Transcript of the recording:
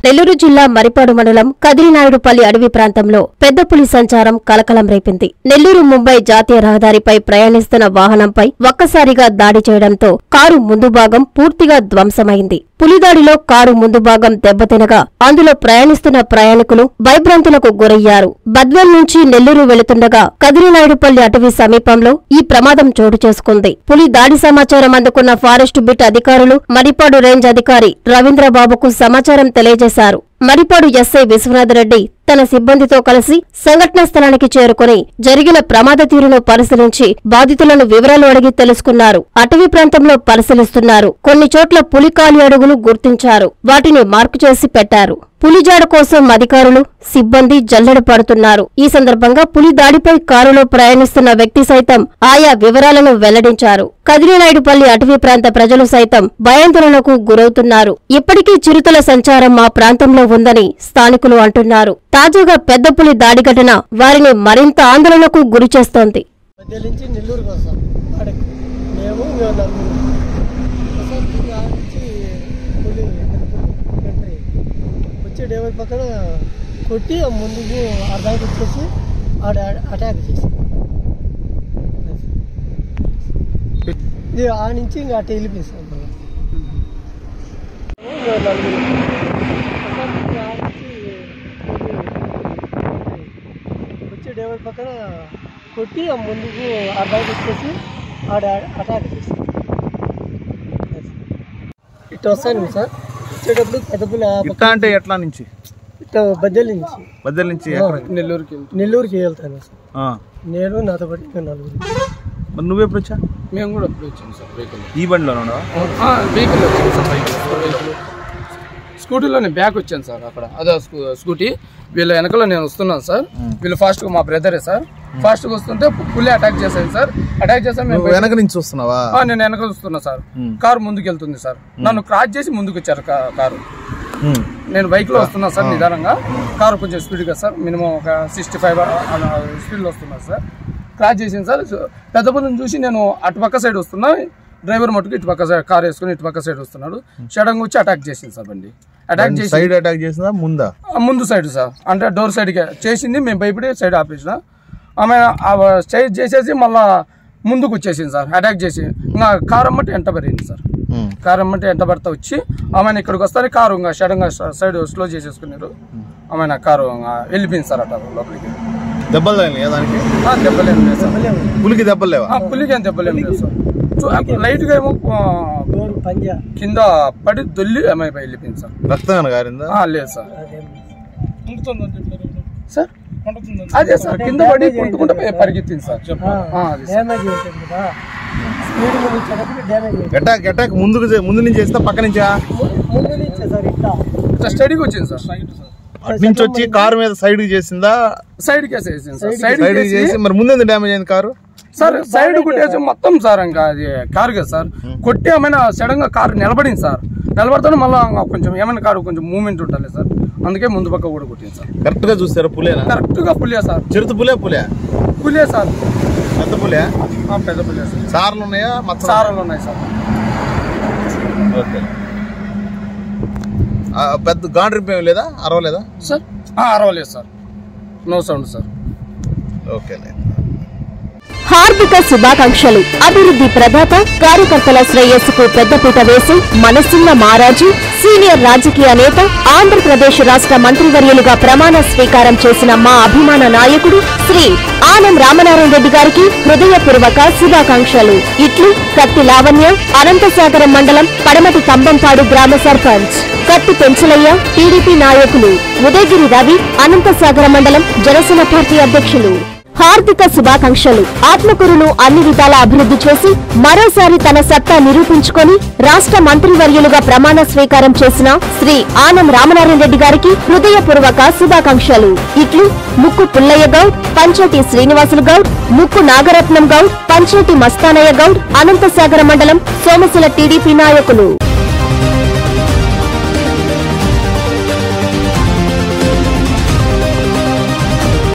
నెల్లూరు జిల్లా మరిపాడు మండలం కదిరినాయుడుపల్లి అడవి ప్రాంతంలో పెద్ద పులి సంచారం కలకలం రేపింది. నెల్లూరు ముంబై జాతీయ రహదారిపై ప్రయాణిస్తున్న వాహనంపై ఒక్కసారిగా దాడి చేయడంతో కారు ముందు భాగం పూర్తిగా ధ్వంసమైంది. పులిదాడిలో కారు ముందు భాగం దెబ్బతినగా అందులో ప్రయాణిస్తున్న ప్రయాణికులు భయభ్రాంతులకు గురయ్యారు. బద్వేల్ నుంచి నెల్లూరు వెళుతుండగా కదిరినాయుడుపల్లి అటవీ సమీపంలో ఈ ప్రమాదం చోటు చేసుకుంది. పులి దాడి సమాచారం అందుకున్న ఫారెస్ట్ బిట్ అధికారులు మరిపాడు రేంజ్ అధికారి రవీంద్రబాబుకు సమాచారం తెలియజేశారు. మరిపాడు ఎస్ఐ విశ్వనాథరెడ్డి తన సిబ్బందితో కలిసి సంఘటనా స్థలానికి చేరుకుని జరిగిన ప్రమాద తీరును పరిశీలించి బాధితులను వివరాలు అడిగి తెలుసుకున్నారు. అటవీ ప్రాంతంలో పరిశీలిస్తున్నారు. కొన్ని చోట్ల పులి కాలి అడుగులు గుర్తించారు. వాటిని మార్కు చేసి పెట్టారు. పులిజాడ కోసం అధికారులు సిబ్బంది జల్లెడ పడుతున్నారు. ఈ సందర్భంగా పులి దాడిపై కారులో ప్రయాణిస్తున్న వ్యక్తి సైతం ఆయా వివరాలను వెల్లడించారు. కదిరినాయుడుపల్లి అటవీ ప్రాంత ప్రజలు సైతం భయాందోళనకు గురవుతున్నారు. ఇప్పటికీ చిరుతల సంచారం ఆ ప్రాంతంలో ఉందని స్థానికులు అంటున్నారు. తాజాగా పెద్ద పులి దాడి ఘటన వారిని మరింత ఆందోళనకు గురిచేస్తోంది. డేవర్ పక్కన కొట్టి ముందుకు అర్ధానికి వచ్చేసి అటాక్ చేసి ఇది ఆ నుంచి ఇంకా అటు వెళ్ళిపోయిస్తాం. వచ్చి డేవర్ పక్కన కొట్టి ముందుకు అర్ధానికి వచ్చేసి అటాక్ చేసి ఇటు వస్తాను సార్. వచ్చేటప్పుడు పెద్ద పులి అంటే ఎట్లా నుంచి బద్దెల నుంచి నెల్లూరుకి వెళ్తాను సార్. నేను నాతో పాటు నలుగురు. నువ్వెప్పుడు వచ్చా? మేము కూడా అప్పుడు వచ్చాము సార్. వెహికల్ ఈ బండిలో వెహికల్ వచ్చాము సార్. వెహికల్ స్కూటీలోనే బ్యాక్ వచ్చాను సార్. అక్కడ అదే స్కూటీ వీళ్ళ వెనకలో నేను వస్తున్నాను సార్. వీళ్ళు ఫాస్ట్గా మా బ్రదరే సార్. ఫాస్ట్గా వస్తుంటే పులి అటాక్ చేశాను సార్. అటాక్ చేశాను. మేము వెనక నుంచి వస్తున్నావా? నేను వెనక వస్తున్నా సార్. కారు ముందుకు వెళ్తుంది సార్. నన్ను క్రాస్ చేసి ముందుకు వచ్చారు కారు. నేను బైక్ లో వస్తున్నా సార్. నిదానంగా కారు కొంచెం స్పీడ్గా సార్. మినిమం ఒక 65 స్పీడ్లో వస్తున్నా సార్. క్రాస్ చేసింది సార్. పెద్ద పులిని చూసి నేను అటుపక్క సైడ్ వస్తున్నా. డ్రైవర్ మటుకు ఇటుపక్క సైడ్ కార్ వేసుకుని ఇటుపక్క సైడ్ వస్తున్నాడు. సడన్గా వచ్చి అటాక్ చేసింది సార్. బండి అటాక్ చేసి సైడ్ అటాక్ చేసిందా ముందు సైడ్ సార్. అంటే డోర్ సైడ్కి చేసింది. మేము భయపడి సైడ్ ఆపేసిన. ఆమె సైడ్ చేసేసి మళ్ళా ముందుకు వచ్చేసింది సార్. అటాక్ చేసి ఇంకా కారు అమ్మటి ఎంట పడింది సార్. కారు అమ్మటి ఎంట పడతా వచ్చి ఆమె ఇక్కడికి వస్తానే కారు ఇంకా సడన్గా సైడ్ స్లో చేసేసుకున్నారు. ఆమె కారు వెళ్ళిపోయింది సార్. అట లోపలికి దెబ్బలు దానికి దెబ్బలేము లేదు సార్. పులికి దెబ్బలు లేవా? పులికి ఏం దెబ్బలేము లేదు సార్. లైట్ గా ఏమో కింద పడి దొల్లి ఆమె వెళ్ళిపోయింది సార్. రక్తం గారిందా? లేదు సార్. సార్ అదే సార్ కింద పడి కొట్టుకుంటే పరిగెత్తింది సార్. అటాక్ ముందు నుంచి చేస్తా పక్క నుంచా? స్టడీకి వచ్చింది సార్. అటు నుంచి వచ్చి కారు మీద సైడ్ చేసిందా? Side కేసేసింది sir. సైడ్ చేసి మరి ముందు డ్యామేజ్ అయింది కారు సార్. సైడ్ కొట్టేసి మొత్తం సార్. ఇంకా అది కారు కదా సార్. కొట్టి ఏమైనా సడన్ గా కారు నిలబడింది సార్. నిలబడితేనే మళ్ళీ కొంచెం ఏమైనా కారు కొంచెం మూవ్మెంట్ ఉండాలి సార్. అందుకే ముందు పక్క కూడా కొట్టింది సార్. కరెక్ట్ గా చూస్తారా? పులేనా? కరెక్ట్ గా పులియా సార్. చిరుత పులే సార్. పెద్ద పులే? పెద్ద పులియా సార్. సార్లు ఉన్నాయా? సార్లు ఉన్నాయి సార్. ఓకే. పెద్ద గాండ్రింపు ఏమి లేదా? అరవలేదా సార్? అరవలేదు sir. No sound sir. Okay. హార్దిక శుభాకాంక్షలు. అభివృద్ధి ప్రదాత కార్యకర్తల శ్రేయస్సుకు పెద్దపీట వేసి మనసున్న మహారాజు సీనియర్ రాజకీయ నేత ఆంధ్రప్రదేశ్ రాష్ట్ర మంత్రివర్యులుగా ప్రమాణ స్వీకారం చేసిన మా అభిమాన నాయకుడు శ్రీ ఆనం రామనారాయణ రెడ్డి గారికి హృదయపూర్వక శుభాకాంక్షలు. ఇట్లు కత్తి లావణ్య, అనంతసాగరం మండలం పడమటి కంబంపాడు గ్రామ సర్పంచ్. కత్తి పెంచలయ్య టీడీపీ నాయకులు. ఉదయగిరి రవి అనంతసాగరం మండలం జనసేన పార్టీ అధ్యక్షులు. హార్దిక శుభాకాంక్షలు. ఆత్మకూరును అన్ని విధాల అభివృద్ధి చేసి మరోసారి తన సత్తా నిరూపించుకొని రాష్ట్ర మంత్రివర్యులుగా ప్రమాణ స్వీకారం చేసిన శ్రీ ఆనం రామనారాయణ రెడ్డి గారికి హృదయపూర్వక శుభాకాంక్షలు. ఇట్లు ముక్కు పుల్లయ్య గౌడ్, పంచోటి శ్రీనివాసులు గౌడ్, ముక్కు నాగరత్నం గౌడ్, పంచోటి మస్తానయ్య గౌడ్, అనంతసాగర మండలం సోమశిల టీడీపీ నాయకులు.